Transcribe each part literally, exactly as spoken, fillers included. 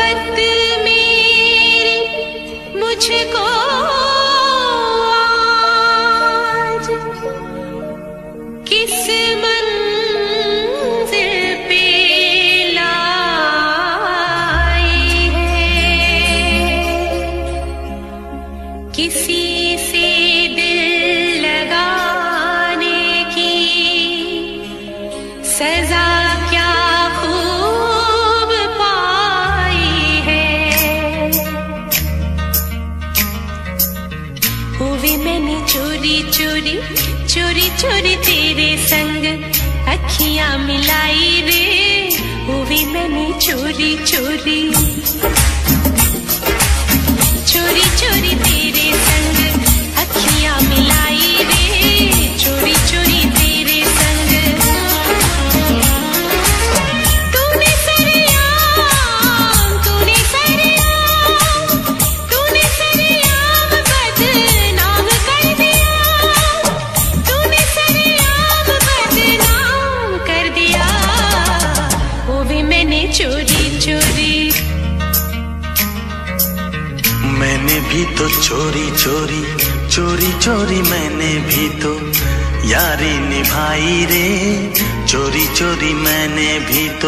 मोहब्बत मेरी मुझको आज किस मंजिल पे लाई है। किसी से दिल लगाने की सजा क्या खूब पाई है। हुई मैंने चोरी चोरी चोरी चोरी तेरे संग अखियां मिलाई रे। हुई मैंने चोरी चोरी चोरी चोरी तेरे संग अखियां मिलाई रे। चोरी चोरी तेरे संग तूने सरेआम तूने सरेआम तूने सरेआम बदनाम कर दिया। तूने सरेआम बदनाम कर दिया। वो भी मैंने चोरी चोरी मैंने भी तो चोरी चोरी चोरी चोरी मैंने भी तो यारी निभाई रे। चोरी चोरी मैंने भी तो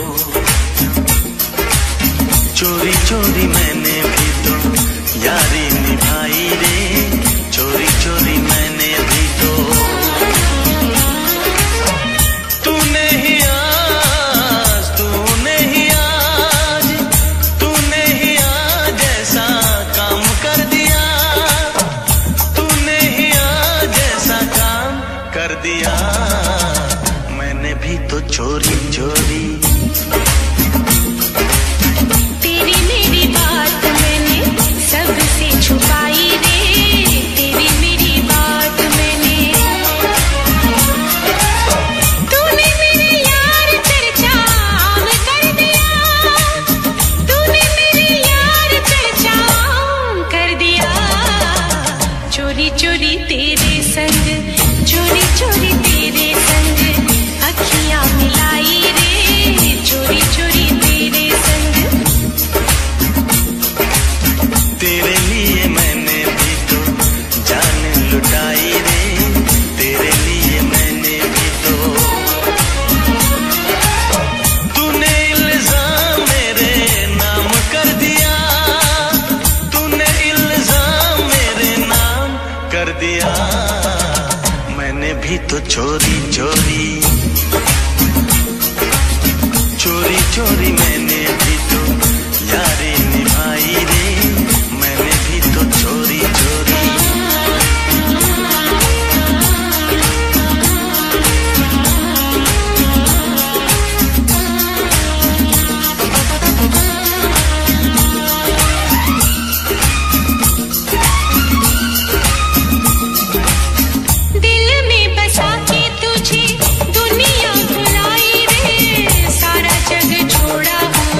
चोरी चोरी मैंने भी तो यारी निभाई रे। चोरी चोरी मैंने भी तो तूने ही आज तूने ही आज तूने ही आज ऐसा काम कर दिया। तूने ही आज ऐसा काम कर दिया। मैंने भी तो चोरी चोरी तेरी मेरी बात मैंने सबसे छुपाई रे। तेरी मेरी बात मैंने तूने मेरे यार चर्चा आम कर दिया। तूने मेरे यार चर्चा आम कर दिया। चोरी चोरी तेरे संग चोरी चोरी तेरे संग अखियां मिलाई रे। चोरी चोरी तेरे संग तेरे लिए मैंने भी तो जान लुटाई रे। तेरे लिए मैंने भी तो तूने इल्जाम मेरे नाम कर दिया। तूने इल्जाम मेरे नाम कर दिया। मैंने भी तो चोरी चोरी चोरी चोरी मैंने भी तो यारी निभाई रे। मैंने भी तो चोरी चोरी दिल में बसा के तुझे दुनिया भुलाई रे। सारा जग छोड़ा हूँ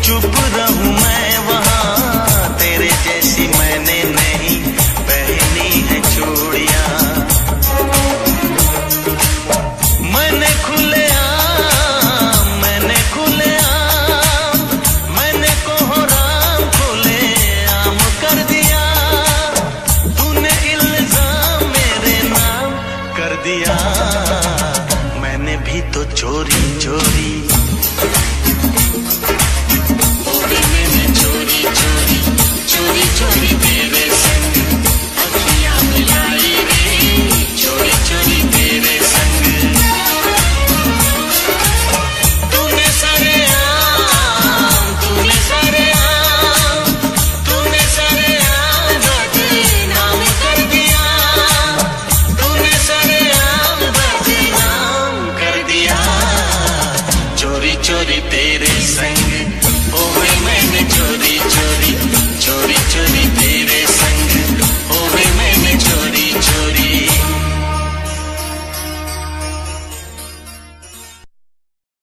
चुप रहूं